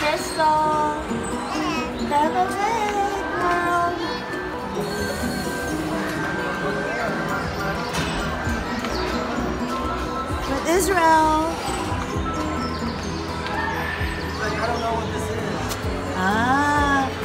Kristal. Peppa Pig, girl. With Israel. I don't know what this is. Ah.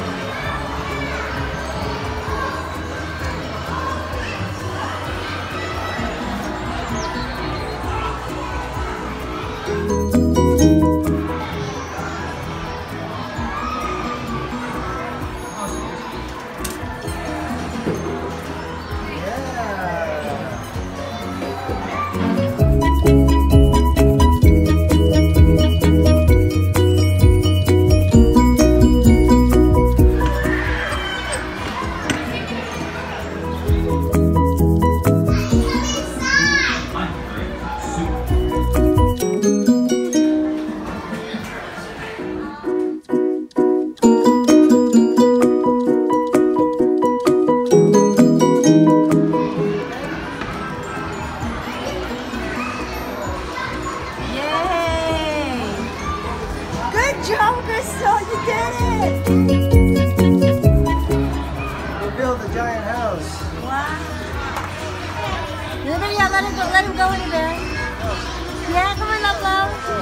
Good job, Kristal, you did it! We built a giant house. Wow. Yeah, let him go in there. Yeah, come on, love.